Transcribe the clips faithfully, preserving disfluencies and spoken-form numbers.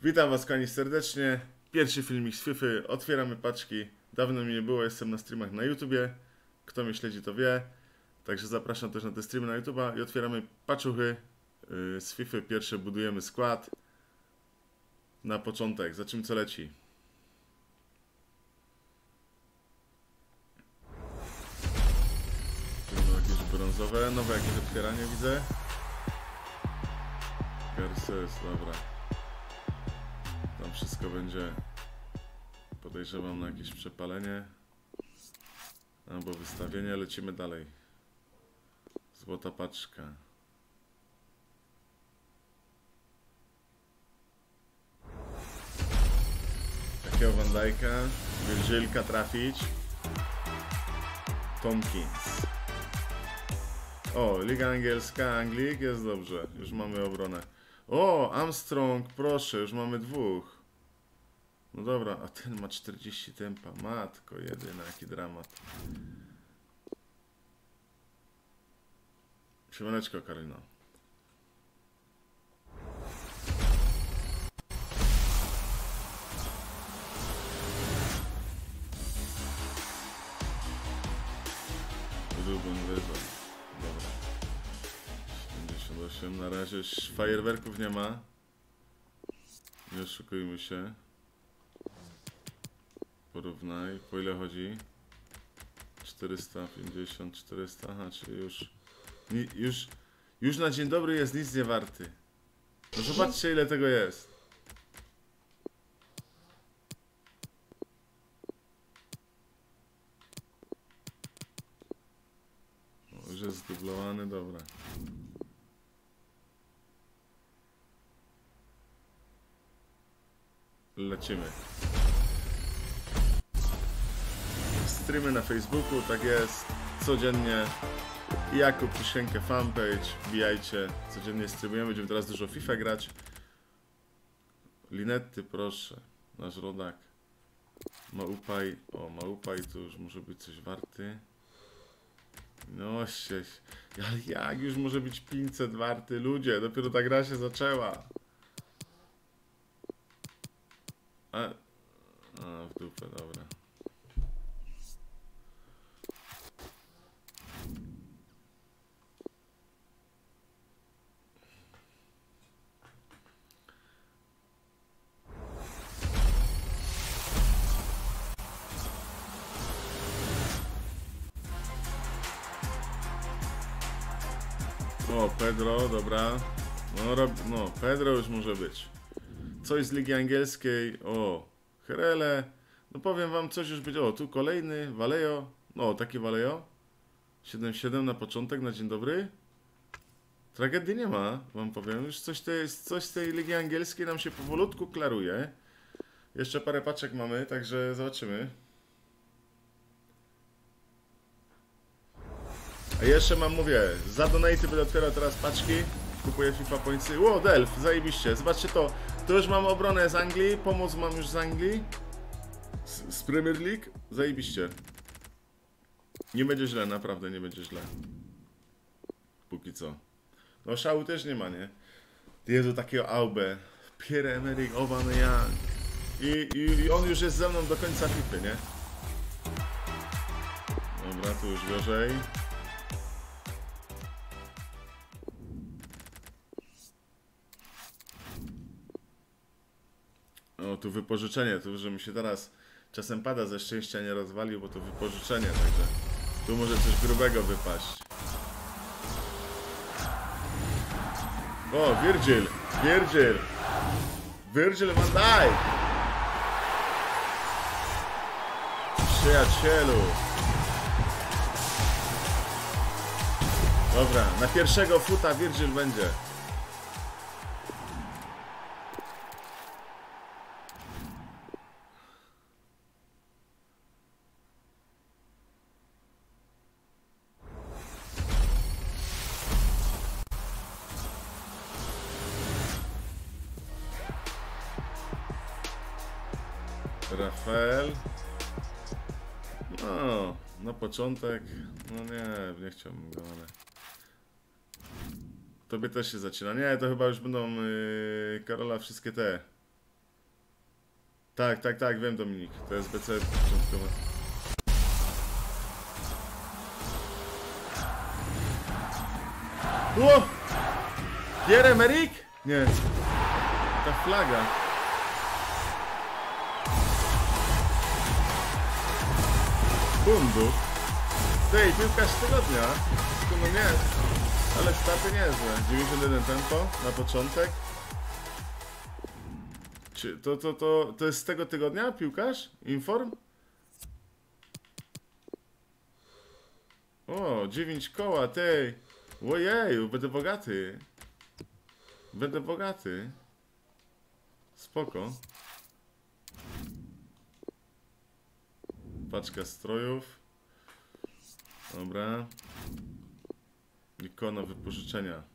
Witam was, kochani, serdecznie. Pierwszy filmik z FIFA. Otwieramy paczki. Dawno mi nie było, jestem na streamach na YouTubie. Kto mnie śledzi, to wie. Także zapraszam też na te streamy na YouTuba i otwieramy paczuchy z FIFA. Pierwsze budujemy skład. Na początek, za czym co leci. Tu są jakieś brązowe, nowe jakieś otwieranie widzę. Garces, dobra. Tam wszystko będzie, podejrzewam, na jakieś przepalenie albo wystawienie. Lecimy dalej. Złota paczka. Takiego Van Dijk'a, Virgilka trafić. Tompkins. O, Liga Angielska, Anglik, jest dobrze. Już mamy obronę. O, Armstrong, proszę, już mamy dwóch. No dobra, a ten ma czterdzieści tempa. Matko jedyna, jaki dramat. Siemaneczko, Karolina. Ruben Wyza. Dobra. siedemdziesiąt osiem. Na razie fajerwerków nie ma. Nie oszukujmy się. Porównaj. Po ile chodzi? czterysta pięćdziesiąt, czterysta. Aha, czyli już, już, już na dzień dobry jest nic nie warty. No zobaczcie, ile tego jest. O, już jest zdublowany, dobra. Lecimy. Streamy na Facebooku, tak jest, codziennie. Jakub Kiszenkę fanpage, wbijajcie, codziennie streamujemy, będziemy teraz dużo FIFA grać. Linetty, proszę, nasz rodak. Maupaj, o Maupaj tu już może być coś warty. No się, ale jak już może być pięćset warty, ludzie, dopiero ta gra się zaczęła. A, a w dupę, dobra. O, Pedro, dobra. No, rob, no, Pedro już może być. Coś z Ligi Angielskiej. O, Herele. No powiem wam, coś już będzie. O, tu kolejny, Vallejo. No, taki Vallejo. siedem siedem na początek, na dzień dobry. Tragedii nie ma, wam powiem. Już coś, tej, coś z tej Ligi Angielskiej nam się powolutku klaruje. Jeszcze parę paczek mamy, także zobaczymy. A jeszcze mam, mówię, za donaty będę otwierał teraz paczki. Kupuję FIFA Pointsy. Ło, Delf, zajebiście. Zobaczcie to. To już mam obronę z Anglii. Pomoc mam już z Anglii. Z, z Premier League. Zajebiście. Nie będzie źle, naprawdę nie będzie źle. Póki co. No szału też nie ma, nie? Jezu, takiego Aubę. Pierre-Emerick Aubameyang. I, i, I on już jest ze mną do końca FIFA, nie? Dobra, tu już gorzej. O, tu wypożyczenie, tu że mi się teraz czasem pada ze szczęścia, nie rozwalił, bo to wypożyczenie, także tu może coś grubego wypaść. O, Virgil, Virgil, Virgil van Dijk. Przyjacielu. Dobra, na pierwszego futa Virgil będzie. Rafael. No, na początek. No nie, nie chciałbym go, ale... Tobie też się zaczyna. Nie, to chyba już będą yy, Karola wszystkie te Tak, tak, tak, wiem Dominik. To jest B C początkowe. O! Pierre-Emerick? Nie. Ta flaga. Bundu. Tej, piłkarz tygodnia. No nie. Ale staty niezłe. dziewięćdziesiąt jeden tempo na początek. Czy to, to, to, to jest z tego tygodnia piłkarz? Inform? O, dziewięć koła, tej. Ojeju, będę bogaty. Będę bogaty. Spoko. Paczka strojów. Dobra. Ikona wypożyczenia.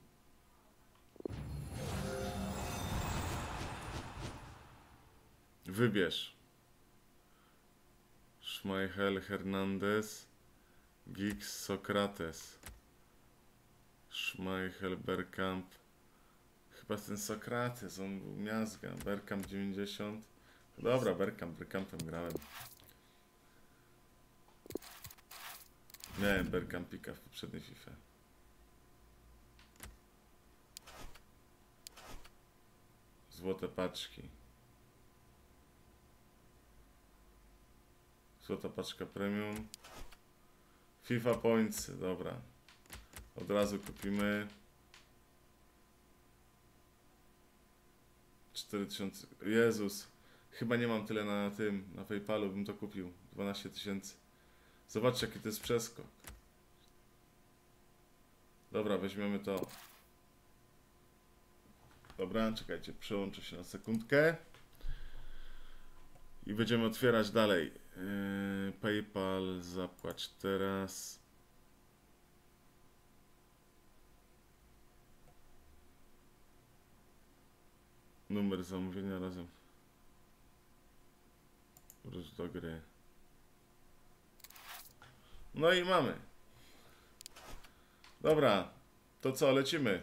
Wybierz. Schmeichel, Hernandez, Giggs, Sokrates. Schmeichel, Bergkamp. Chyba ten Sokrates, on był miazga. Bergkamp dziewięćdziesiąt. Dobra, Bergkamp, Bergkampem grałem. Miałem Bergkampika w poprzedniej FIFA. Złote paczki. Złota paczka premium. FIFA Points, dobra. Od razu kupimy. cztery tysiące. Jezus. Chyba nie mam tyle na tym, na PayPalu bym to kupił. dwanaście tysięcy. Zobaczcie jaki to jest przeskok. Dobra, weźmiemy to. Dobra, czekajcie, przełączę się na sekundkę. I będziemy otwierać dalej. Yy, PayPal, zapłać teraz. Numer zamówienia razem. Wróć do gry. No i mamy. Dobra, to co, lecimy.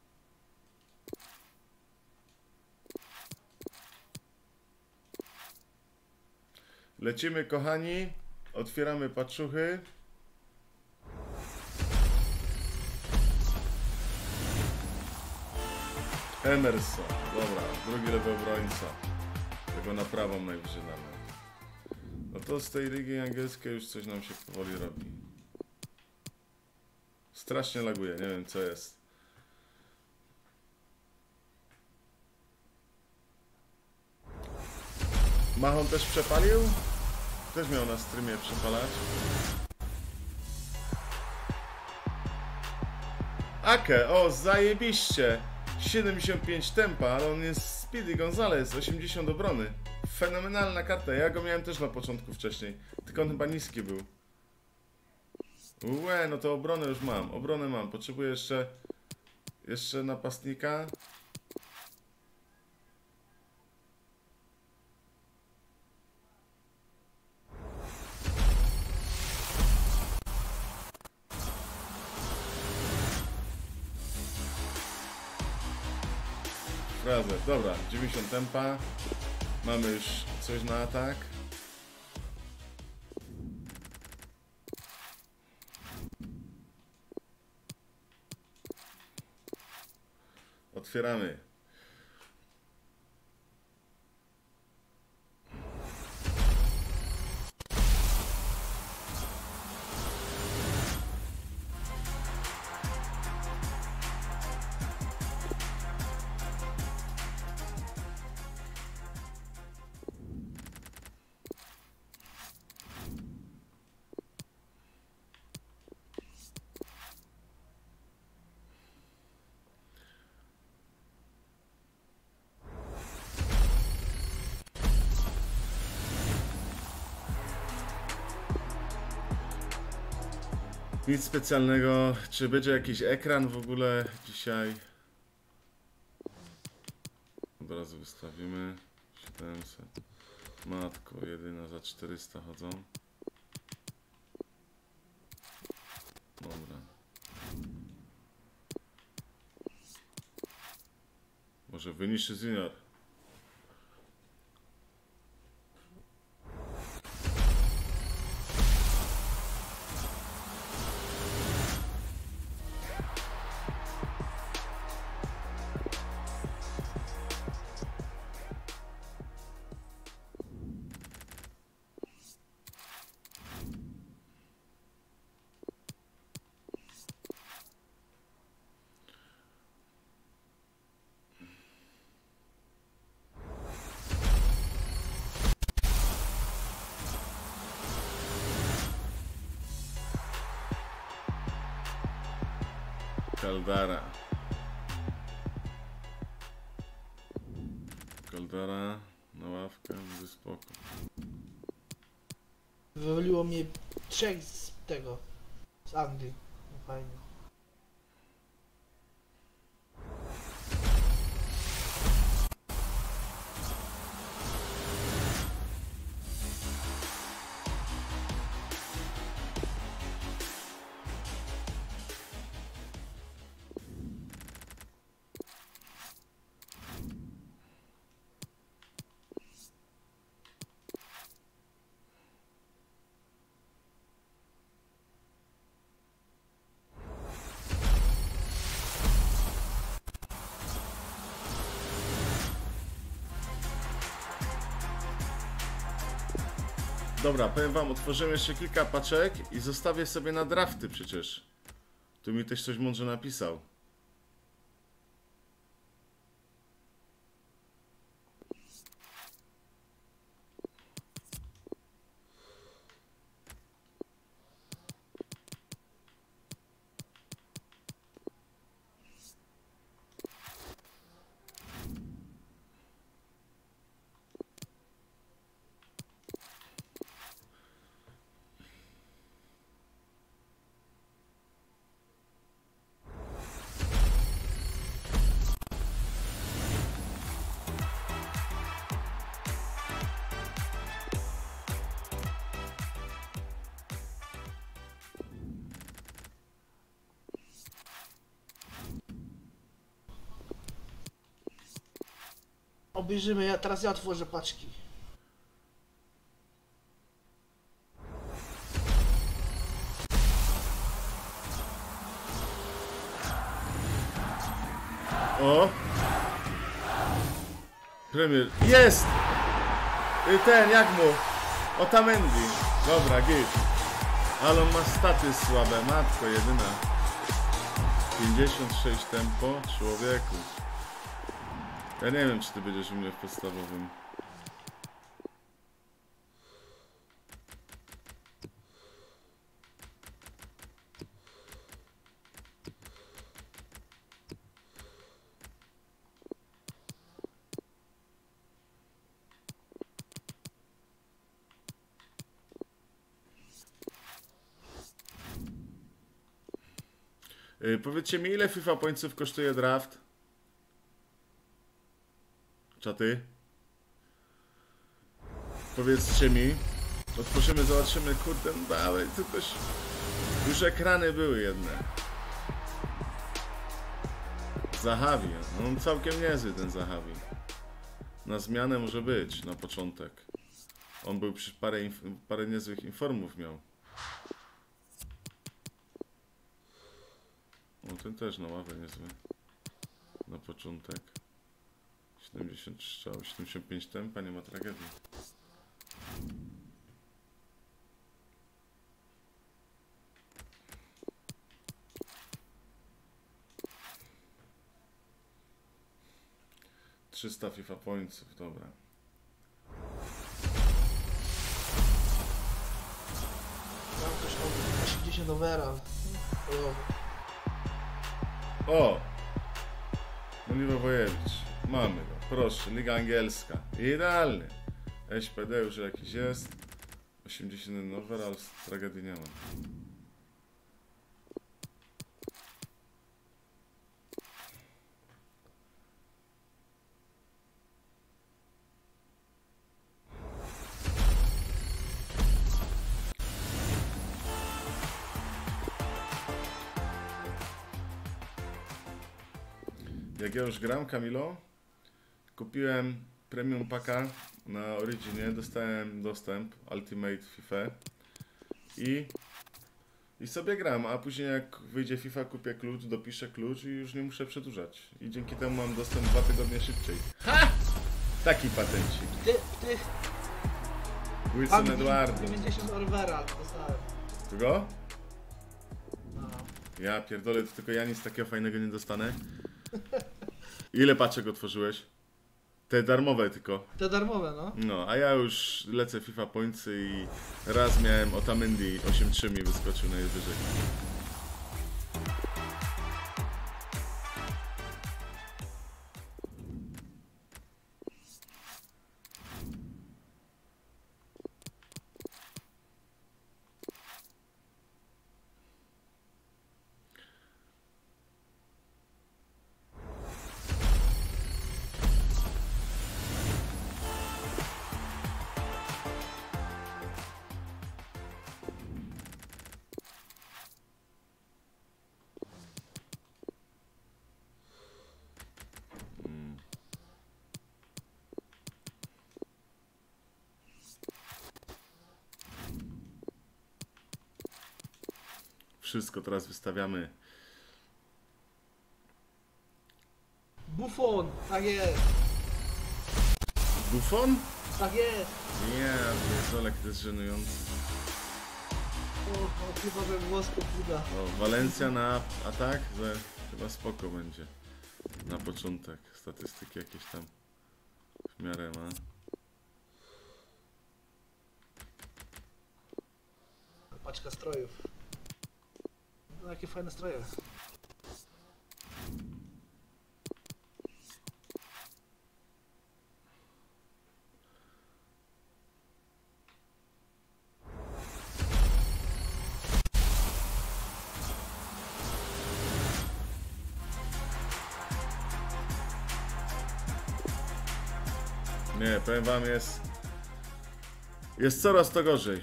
Lecimy, kochani. Otwieramy paczuchy. Emerson. Dobra, drugi lewy obrońca. Tego na prawą najwyżej damy. No to z tej ligi angielskiej już coś nam się powoli robi. Strasznie laguje, nie wiem co jest. Machon też przepalił? Też miał na streamie przepalać. Ake, o zajebiście! siedemdziesiąt pięć tempa, ale on jest Speedy Gonzalez, osiemdziesiąt obrony. Fenomenalna karta, ja go miałem też na początku wcześniej, tylko on chyba niski był. Łe, no to obronę już mam, obronę mam, potrzebuję jeszcze, jeszcze napastnika. Razem, dobra, dziewięćdziesiąt tempa. Mamy już coś na atak. Otwieramy. Nic specjalnego. Czy będzie jakiś ekran w ogóle dzisiaj? Od razu wystawimy. siedemset. Matko, jedyna za czterysta chodzą. Dobra. Może Vinicius Junior. Caldara. Caldara na ławkę, będzie spoko. Wywaliło mnie trzech z tego, z Anglii. No fajnie. Dobra, powiem wam, otworzyłem jeszcze kilka paczek i zostawię sobie na drafty przecież. Tu mi też coś mądrze napisał. Obejrzymy, ja, teraz ja otworzę paczki. O! Premier. Jest! Y, Ten, jak mu? Otamendi. Dobra, git. Ale on ma staty słabe, matko jedyna. pięćdziesiąt sześć tempo, człowieku. Ja nie wiem, czy ty będziesz u mnie w podstawowym. Yy, powiedzcie mi, ile FIFA Pointsów kosztuje draft? Czaty? Powiedzcie mi. Otworzymy, zobaczymy. Kurde, ale to też... Już ekrany były jedne. Zahavi. No on całkiem niezły, ten Zahavi. Na zmianę może być, na początek. On był przy parę, parę niezłych informów miał. O, ten też na ławę niezły. Na początek. siedemdziesiąt strzał, siedemdziesiąt pięć tempa, nie ma tragedii. trzysta FIFA Pointsów, dobra. Mam też osiemdziesiąt overall. O! Moniwowojewicz. Mamy go. Proszę, Liga Angielska. Idealny. S P D już jakiś jest. osiemdziesiąt jeden overall, tragedii nie ma. Jak ja już gram, Kamilo, kupiłem premium packa na Originie, dostałem dostęp Ultimate FIFA i, i sobie gram, a później jak wyjdzie FIFA, kupię klucz, dopiszę klucz i już nie muszę przedłużać. I dzięki temu mam dostęp dwa tygodnie szybciej. Ha! Taki patencik. Ty, ty. Wilson Eduardo. dziewięćdziesiąt overall dostałem. Kogo? No. Ja pierdolę, to tylko ja nic takiego fajnego nie dostanę. Ile paczek otworzyłeś? Te darmowe tylko. Te darmowe, no. No, a ja już lecę FIFA Pointsy i raz miałem Otamendi osiem trzy mi wyskoczył najwyżej. wszystko teraz wystawiamy. Buffon, tak jest, Buffon? tak jest. Nie, pierdolek, to jest żenujące. O, o chyba we włosku uda. O, Walencja na atak? Że chyba spoko będzie. Na początek. Statystyki jakieś tam w miarę ma. Paczka strojów. No, jakie fajne stroje. Nie, powiem wam, jest... Jest coraz to gorzej.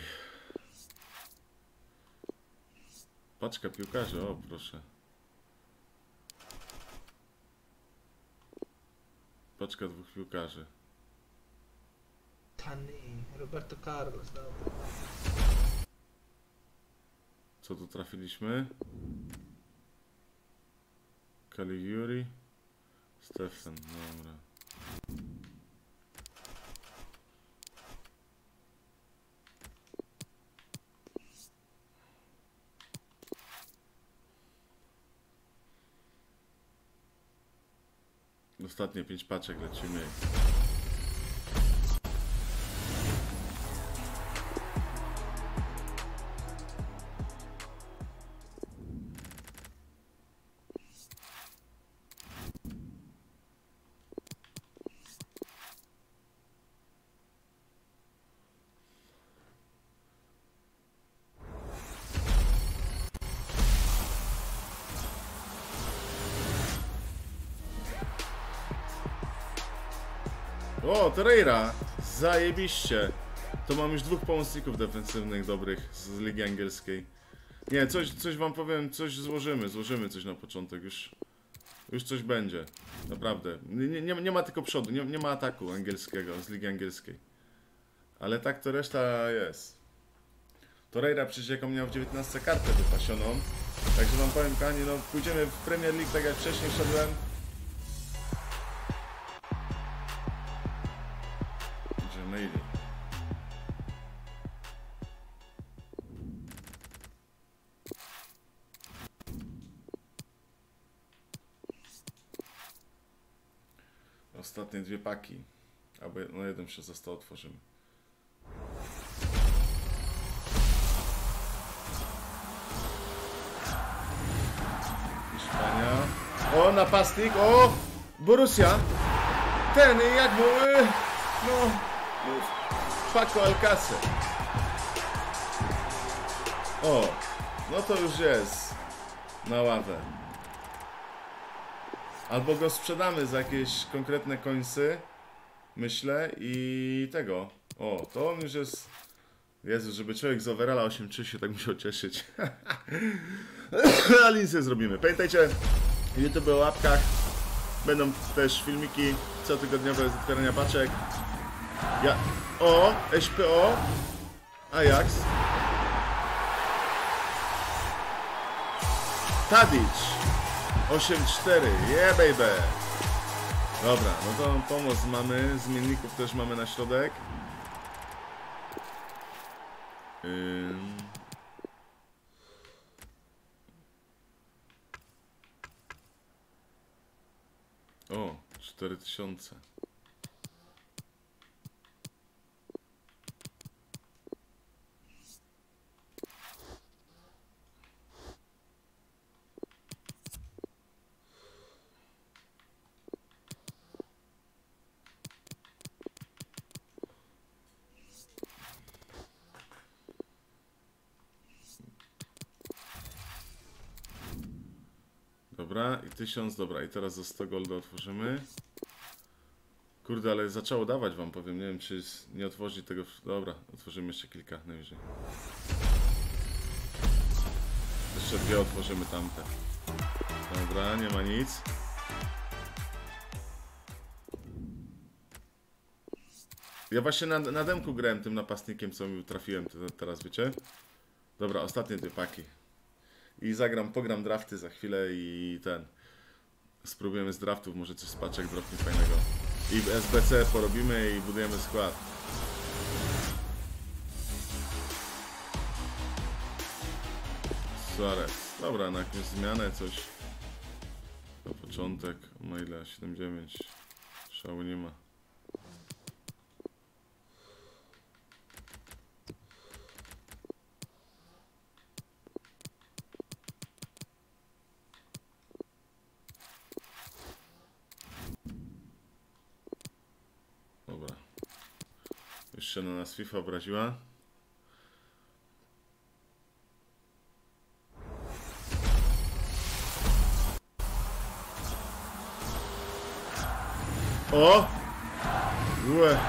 Paczka piłkarzy, o proszę. Paczka dwóch piłkarzy. Tani, Roberto Carlos, dobra. Co tu trafiliśmy? Caligiuri. Stefan, dobra. Ostatnie pięć paczek lecimy. O, Torreira! Zajebiście! To mam już dwóch pomocników defensywnych dobrych z Ligi Angielskiej. Nie, coś, coś wam powiem, coś złożymy, złożymy coś na początek, już, już coś będzie. Naprawdę. Nie, nie, nie ma tylko przodu, nie, nie ma ataku angielskiego z Ligi Angielskiej. Ale tak to reszta jest. Torreira przecież jaką miał w dziewiętnastce kartę wypasioną. Także wam powiem, kochani, no pójdziemy w Premier League tak jak wcześniej szedłem. Maili. Ostatnie dwie paki. Albo no jeden jeszcze został, otworzymy. Hiszpania. O, napastnik. O! Borussia. Ten, jak mu... No... Paco Alcácer. O, no to już jest na ławę. Albo go sprzedamy za jakieś konkretne końcy, myślę, i tego. O, to on już jest... Jezu, żeby człowiek z overalla osiem trzy się tak musiał cieszyć. Ale nic nie zrobimy. Pamiętajcie, YouTube o łapkach. Będą też filmiki cotygodniowe z otwierania paczek. Ja... O! S P O! Ajax! Tadic! osiem cztery, yeah baby! Dobra, no to pomoc mamy, zmienników też mamy na środek. Ym... O, cztery tysiące. Dobra, i tysiąc, dobra, i teraz za sto golda otworzymy. Kurde, ale zaczęło dawać wam, powiem, nie wiem czy nie otworzy tego, dobra, otworzymy jeszcze kilka najwyżej. Jeszcze dwie otworzymy tamte. Dobra, nie ma nic. Ja właśnie na, na demku grałem tym napastnikiem, co mi trafiłem teraz, wiecie? Dobra, ostatnie dwie paki. i zagram, pogram drafty za chwilę i ten. Spróbujemy z draftów, może coś z paczek dropnie fajnego. I w S B C porobimy i budujemy skład. Suarez. Dobra, na jakąś zmianę coś. Na początek. Ma ile? siedem dziewięć. Szału nie ma. Dobra. Jeszcze na nas FIFA obraziła. O! Łe!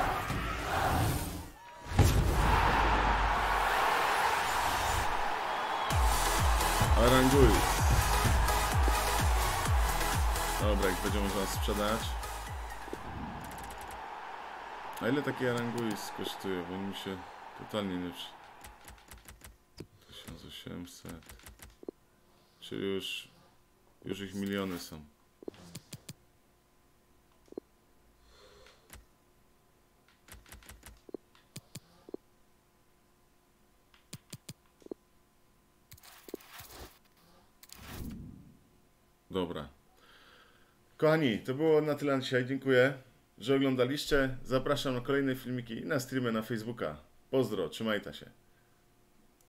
Aranguis. Dobra, jak będzie można sprzedać. A ile taki Aranguis kosztuje? Bo mi się totalnie nie przy... tysiąc osiemset. Czyli już... Już ich miliony są. Dobra. Kochani, to było na tyle na dzisiaj. Dziękuję, że oglądaliście. Zapraszam na kolejne filmiki i na streamy na Facebooka. Pozdro, trzymajcie się.